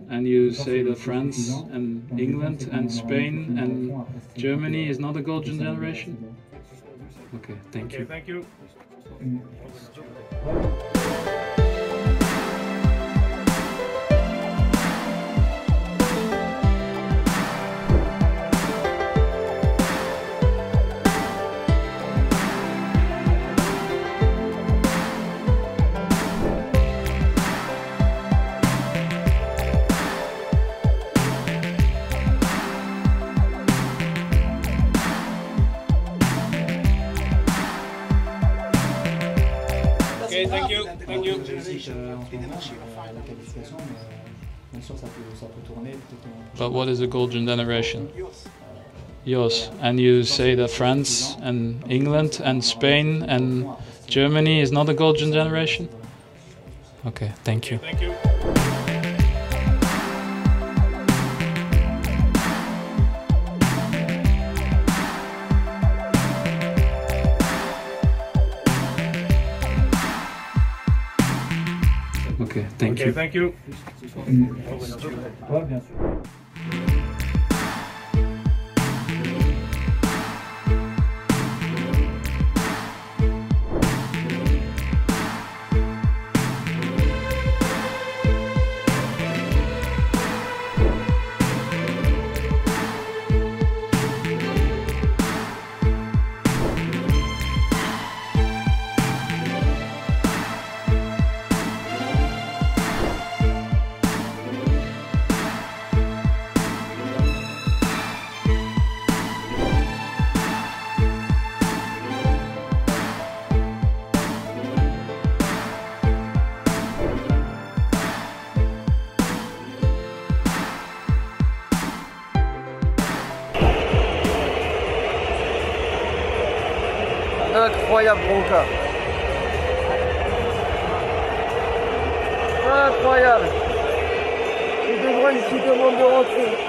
and you say that France and England and Spain and Germany is not a golden generation? Okay, thank you. Thank you. Okay, thank you. Thank you. But what is a golden generation? Yours. And you say that France and England and Spain and Germany is not a golden generation? Okay, thank you. Thank you. Okay, thank you. Thank you. Incroyable bronca. Incroyable. Et De Bruyne qui demande de rentrer.